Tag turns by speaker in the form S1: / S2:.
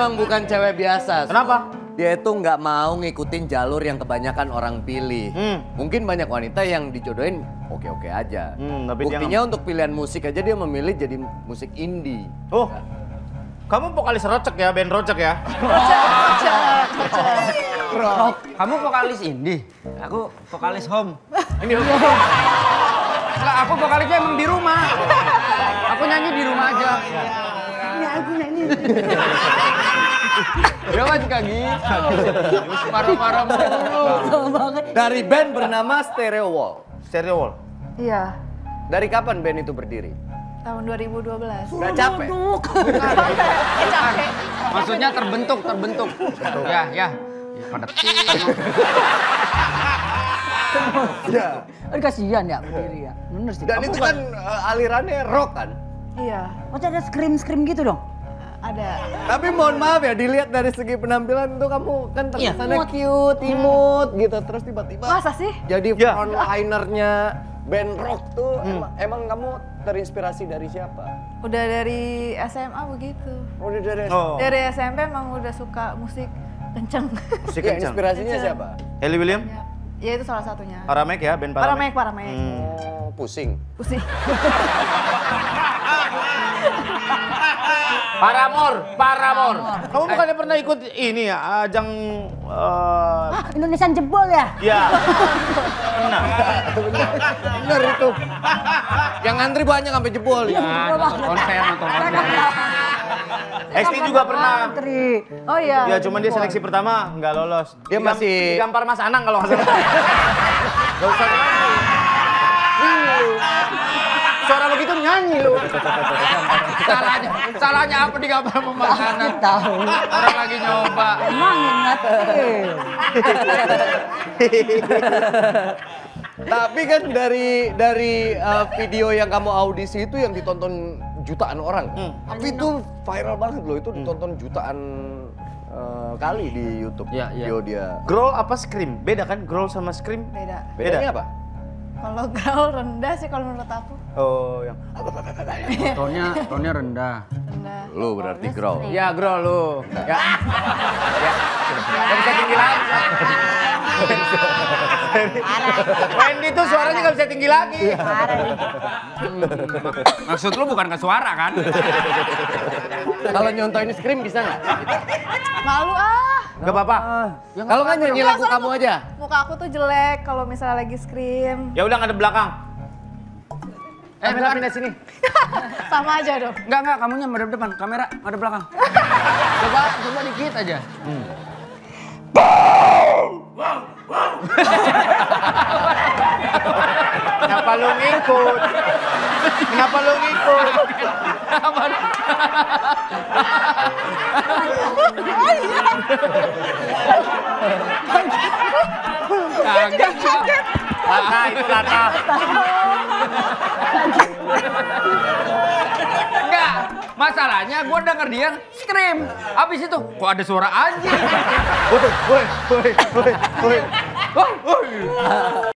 S1: memang bukan cewek biasa.
S2: Kenapa?
S1: Dia itu nggak mau ngikutin jalur yang kebanyakan orang pilih. Mungkin banyak wanita yang dijodohin oke-oke aja.
S2: Tapi
S1: buktinya untuk pilihan musik aja dia memilih jadi musik indie.
S2: Oh, kamu vokalis Rocek ya, band Rocek ya?
S3: Kamu vokalis indie, aku vokalis home.
S2: Ini
S3: Enggak, aku vokalisnya emang di rumah. Aku nyanyi di rumah aja.
S4: Ya aku nyanyi.
S3: Dia mah suka gitu. Marah-marah mulu.
S1: Dari band bernama Stereo Wall.
S2: Stereo Wall.
S4: Iya,
S1: Dari kapan band itu berdiri?
S4: tahun 2012.
S1: Udah capek?
S4: Capek.
S3: Maksudnya terbentuk. Ya. Ya pada
S1: Ya.
S5: Kan kasihan ya berdiri ya. Bener sih.
S1: Dan itu kan alirannya rock kan?
S4: Iya,
S5: Maksudnya ada scream gitu dong?
S4: ada.
S1: Tapi mohon maaf ya, dilihat dari segi penampilan tuh kamu kan terkesannya cute, imut gitu. Terus tiba-tiba
S4: Masa sih?
S1: jadi
S2: Ya.
S1: frontlinernya band rock tuh. Emang kamu terinspirasi dari siapa?
S4: Udah dari SMA begitu.
S1: Udah dari
S2: Oh,
S4: Dari SMP emang udah suka musik kenceng.
S2: musik
S1: Ya,
S2: kencang.
S1: inspirasinya
S4: Kenceng.
S1: siapa?
S2: Ellie William?
S4: Ya itu salah satunya.
S2: Paramek ya, band
S4: Paramek.
S2: Paramek.
S1: Oh, pusing.
S4: Pusing.
S2: Paramore. Kamu bukannya pernah ikut ini ya, ajang...
S5: Indonesian jebol ya?
S2: ya, pernah.
S1: Bener itu. Yang ngantri banyak sampai jebol ya.
S3: nonton konser.
S2: Esti juga pernah.
S5: Tri.
S4: Oh iya.
S2: Ya, cuman dia seleksi pertama nggak lolos.
S1: Dia masih-
S2: digampar Mas Anang kalau nggak salah. Nggak usah nyanyi. Suara lo gitu nyanyi lo.
S3: Salahnya apa di gambar makanan?
S5: Tahu.
S3: Orang lagi nyoba.
S5: Emang ingetin.
S1: Tapi kan dari video yang kamu audisi itu yang ditonton jutaan orang. Tapi itu viral banget loh, itu ditonton jutaan kali di YouTube.
S3: Iya, iya.
S1: Video dia.
S2: Growl apa scream? Beda kan growl sama scream?
S4: Beda.
S1: Bedanya apa?
S4: Kalau growl rendah sih kalau menurut aku.
S2: Oh, yang
S3: Tonnya rendah.
S4: Rendah.
S1: Lu berarti growl.
S3: Ya growl lu. Ya.
S2: nggak bisa tinggi lagi. Wendy tuh suaranya nggak bisa tinggi lagi.
S3: Maksud lu bukan ke suara kan?
S1: Kalau nyontoin scream bisa nggak?
S4: Malu ah.
S2: Gak apa-apa.
S1: Kalau nggak nyanyi lagu kamu aja.
S4: Muka aku tuh jelek kalau misalnya lagi scream.
S2: Ya udah nggak ada belakang. Kamera pindah sini.
S4: Sama aja dong.
S3: Enggak, kamunya madep depan, kamera madep belakang. Coba dikit aja.
S2: Kenapa lu ngikut? Kenapa lu ngikut?
S3: Kaget.
S2: Lata itu lata.
S3: Enggak, masalahnya gua denger dia scream. Habis itu kok ada suara anjing.
S2: Woi.